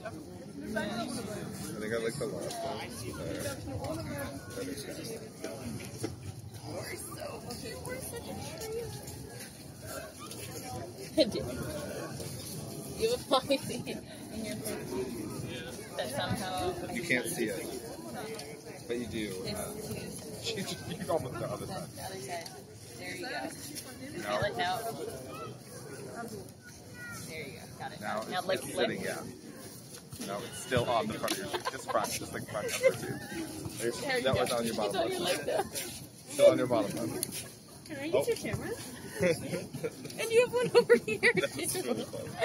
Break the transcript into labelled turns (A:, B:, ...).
A: I think I like the last one.
B: You have a floppy seed in your food that somehow
A: You can't see it, but you do. You almost the other side.
B: The other side. There you go.
A: No.
B: Feel it now. There you go. Got it.
A: Now
B: Now
A: it's sitting, yeah. No, it's still on the front of your tooth. Just front, just like front of your tooth. That was on your bottom lip. Still on your bottom lip.
C: Can I use your camera?
B: And you have one over here.
A: That's really fun.